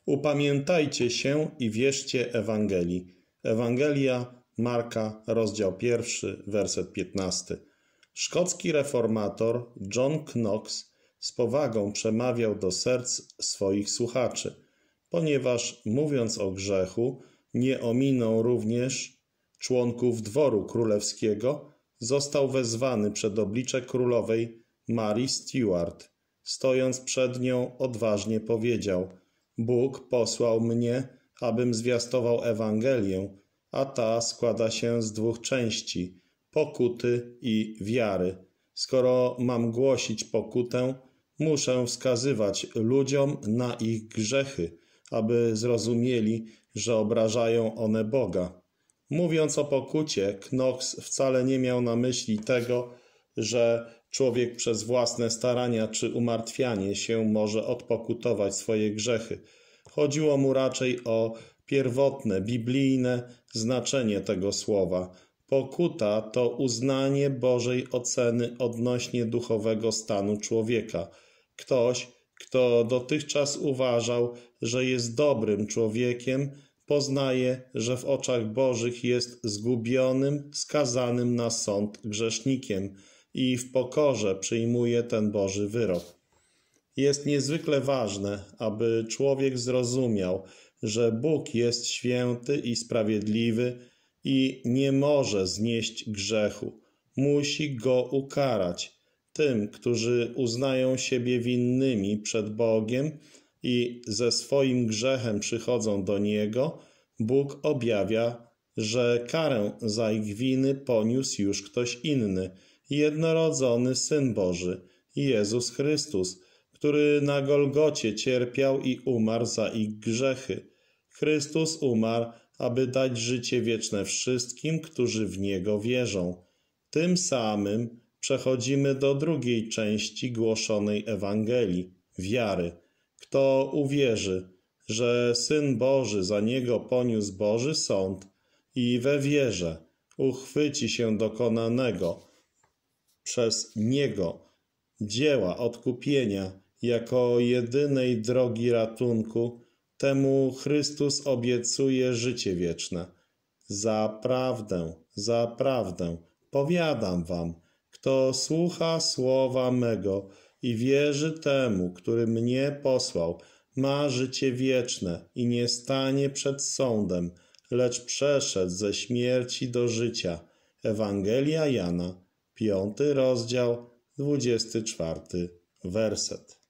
Upamiętajcie się i wierzcie Ewangelii. Ewangelia Marka, rozdział 1, werset 15. Szkocki reformator John Knox z powagą przemawiał do serc swoich słuchaczy, ponieważ mówiąc o grzechu, nie ominął również członków dworu królewskiego, został wezwany przed oblicze królowej Mary Stuart. Stojąc przed nią, odważnie powiedział: Bóg posłał mnie, abym zwiastował Ewangelię, a ta składa się z 2 części: pokuty i wiary. Skoro mam głosić pokutę, muszę wskazywać ludziom na ich grzechy, aby zrozumieli, że obrażają one Boga. Mówiąc o pokucie, Knox wcale nie miał na myśli tego, że człowiek przez własne starania czy umartwianie się może odpokutować swoje grzechy. Chodziło mu raczej o pierwotne, biblijne znaczenie tego słowa. Pokuta to uznanie Bożej oceny odnośnie duchowego stanu człowieka. Ktoś, kto dotychczas uważał, że jest dobrym człowiekiem, poznaje, że w oczach Bożych jest zgubionym, skazanym na sąd grzesznikiem i w pokorze przyjmuje ten Boży wyrok. Jest niezwykle ważne, aby człowiek zrozumiał, że Bóg jest święty i sprawiedliwy i nie może znieść grzechu. Musi go ukarać. Tym, którzy uznają siebie winnymi przed Bogiem i ze swoim grzechem przychodzą do Niego, Bóg objawia, że karę za ich winy poniósł już ktoś inny, jednorodzony Syn Boży, Jezus Chrystus, który na Golgocie cierpiał i umarł za ich grzechy. Chrystus umarł, aby dać życie wieczne wszystkim, którzy w Niego wierzą. Tym samym przechodzimy do drugiej części głoszonej Ewangelii, wiary. Kto uwierzy, że Syn Boży za niego poniósł Boży sąd i we wierze uchwyci się dokonanego przez Niego dzieła odkupienia jako jedynej drogi ratunku, temu Chrystus obiecuje życie wieczne. Zaprawdę, powiadam wam, kto słucha słowa mego i wierzy temu, który mnie posłał, ma życie wieczne i nie stanie przed sądem, lecz przeszedł ze śmierci do życia. Ewangelia Jana, 5 rozdział, 24 werset.